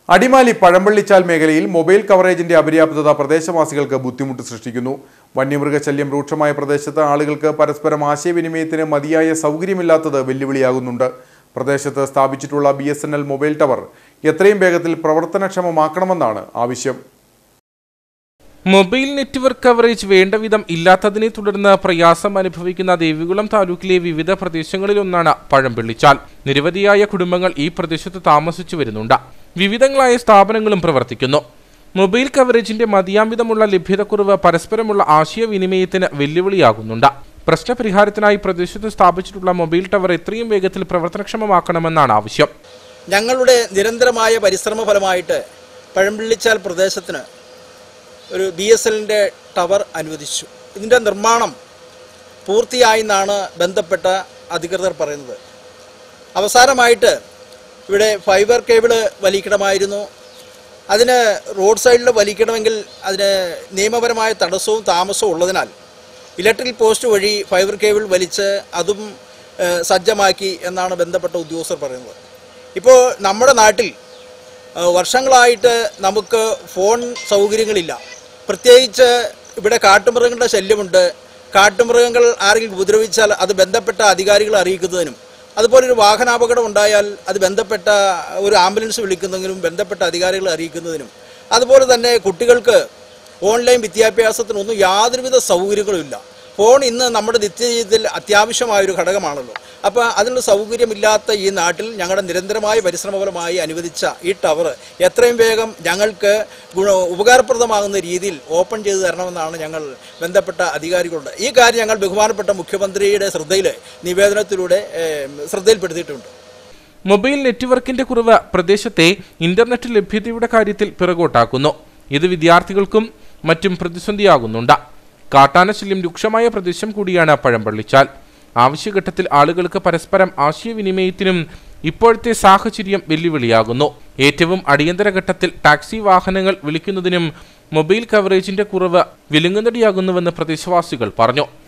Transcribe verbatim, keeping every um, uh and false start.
അടിമാലി പഴമ്പള്ളിച്ചാൽ മേഖലയിൽ മൊബൈൽ കവറേജിന്റെ അപര്യാപ്തത പ്രദേശവാസികൾക്ക് ബുദ്ധിമുട്ട് സൃഷ്ടിക്കുന്നു. വന്യമൃഗശല്യം രൂക്ഷമായ പ്രദേശത്ത് ആളുകൾക്ക് പരസ്പരം ആശയവിനിമയത്തിന് മതിയായ സൗകര്യമില്ലാത്തത് വെല്ലുവിളിയാകുന്നുണ്ട്. പ്രദേശത്ത് സ്ഥാപിച്ചിട്ടുള്ള B S N L mobile tower എത്രയും വേഗത്തിൽ പ്രവർത്തനക്ഷമമാക്കണമെന്നാണ് ആവശ്യം. മൊബൈൽ നെറ്റ്വർക്ക് കവറേജ് വേണ്ടവിധം ഇല്ലാത്തതിനെ തുടർന്ന് പ്രയാസം അനുഭവിക്കുന്ന ദേവികുളം താലൂക്കിലെ വിവിധ പ്രദേശങ്ങളിലൊന്നാണ് പഴമ്പള്ളിച്ചാൽ. നിരവധിയായ കുടുംബങ്ങൾ ഈ പ്രദേശത്ത് താമസിച്ചു വരുന്നുണ്ട്. വിവിധങ്ങളായ സ്ഥാപനങ്ങളും പ്രവർത്തിക്കുന്നു. മൊബൈൽ കവറേജിന്റെ മതിയാംവിധമുള്ള ലഭ്യതക്കുറവ് പരസ്പരമുള്ള ആശയവിനിമയത്തിന് വെല്ലുവിളിയാകുന്നുണ്ട്. പ്രശ്നപരിഹാരത്തിനായി പ്രദേശത്ത് സ്ഥാപിച്ചിട്ടുള്ള മൊബൈൽ ടവർ എത്രയും വേഗത്തിൽ പ്രവർത്തനക്ഷമമാക്കണമെന്നാണ് ആവശ്യം. ഞങ്ങളുടെ നിരന്തരമായ പരിശ്രമ ഫലമായിട്ട് പഴമ്പള്ളിച്ചാൽ പ്രദേശത്തിന് ഒരു ബി എസ് എല്ലിൻ്റെ ടവർ അനുവദിച്ചു. ഇതിൻ്റെ നിർമ്മാണം പൂർത്തിയായെന്നാണ് ബന്ധപ്പെട്ട അധികൃതർ പറയുന്നത്. അവസാനമായിട്ട് ഇവിടെ ഫൈബർ കേബിള് വലിക്കണമായിരുന്നു. അതിന് റോഡ് സൈഡിൽ വലിക്കണമെങ്കിൽ അതിന് നിയമപരമായ തടസ്സവും താമസവും ഉള്ളതിനാൽ ഇലക്ട്രിക് പോസ്റ്റ് വഴി ഫൈബർ കേബിൾ വലിച്ച് അതും സജ്ജമാക്കി എന്നാണ് ബന്ധപ്പെട്ട ഉദ്യോഗസ്ഥർ പറയുന്നത്. ഇപ്പോൾ നമ്മുടെ നാട്ടിൽ വർഷങ്ങളായിട്ട് നമുക്ക് ഫോൺ സൗകര്യങ്ങളില്ല. പ്രത്യേകിച്ച് ഇവിടെ കാട്ടുമൃഗങ്ങളുടെ ശല്യമുണ്ട്. കാട്ടുമൃഗങ്ങൾ ആരെങ്കിലും ഉപദ്രവിച്ചാൽ അത് ബന്ധപ്പെട്ട അധികാരികളെ അറിയിക്കുന്നതിനും, അതുപോലെ ഒരു വാഹനാപകടം ഉണ്ടായാൽ അത് ബന്ധപ്പെട്ട ഒരു ആംബുലൻസ് വിളിക്കുന്നതിനും ബന്ധപ്പെട്ട അധികാരികളെ അറിയിക്കുന്നതിനും, അതുപോലെ തന്നെ കുട്ടികൾക്ക് ഓൺലൈൻ വിദ്യാഭ്യാസത്തിനൊന്നും യാതൊരുവിധ സൗകര്യങ്ങളും ഇല്ല. ഫോൺ ഇന്ന് നമ്മുടെ നിത്യജീവിതത്തിൽ അത്യാവശ്യമായൊരു ഘടകമാണല്ലോ. അപ്പോൾ അതിനുള്ള സൗകര്യമില്ലാത്ത ഈ നാട്ടിൽ ഞങ്ങളുടെ നിരന്തരമായ പരിശ്രമഫലമായി അനുവദിച്ച ഈ ടവർ എത്രയും വേഗം ഞങ്ങൾക്ക് ഗുണ ഉപകാരപ്രദമാകുന്ന രീതിയിൽ ഓപ്പൺ ചെയ്തു തരണമെന്നാണ് ഞങ്ങൾ ബന്ധപ്പെട്ട അധികാരികളുടെ ഈ കാര്യം ഞങ്ങൾ ബഹുമാനപ്പെട്ട മുഖ്യമന്ത്രിയുടെ ശ്രദ്ധയിൽ നിവേദനത്തിലൂടെ ശ്രദ്ധയിൽപ്പെടുത്തിയിട്ടുണ്ട്. മൊബൈൽ നെറ്റ്വർക്കിന്റെ കുറവ് പ്രദേശത്തെ ഇന്റർനെറ്റ് ലഭ്യതയുടെ കാര്യത്തിൽ പിറകോട്ടാക്കുന്നു. ഇത് വിദ്യാർത്ഥികൾക്കും മറ്റും പ്രതിസന്ധിയാകുന്നുണ്ട്. കാട്ടാനശല്യം രൂക്ഷമായ പ്രദേശം കൂടിയാണ് പഴമ്പള്ളിച്ചാൽ. ആവശ്യഘട്ടത്തിൽ ആളുകൾക്ക് പരസ്പരം ആശയവിനിമയത്തിനും ഇപ്പോഴത്തെ സാഹചര്യം വെല്ലുവിളിയാകുന്നു. ഏറ്റവും അടിയന്തര ഘട്ടത്തിൽ ടാക്സി വാഹനങ്ങൾ വിളിക്കുന്നതിനും മൊബൈൽ കവറേജിന്റെ കുറവ് വിലങ്ങുതടിയാകുന്നുവെന്ന് പ്രദേശവാസികൾ പറഞ്ഞു.